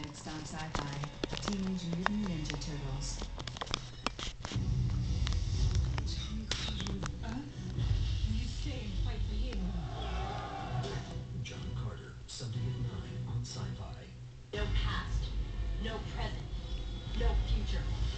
Next on Sci-Fi, Teenage Mutant Ninja Turtles. You stay and fight for you. John Carter, Sunday at 9 on Sci-Fi. No past, no present, no future.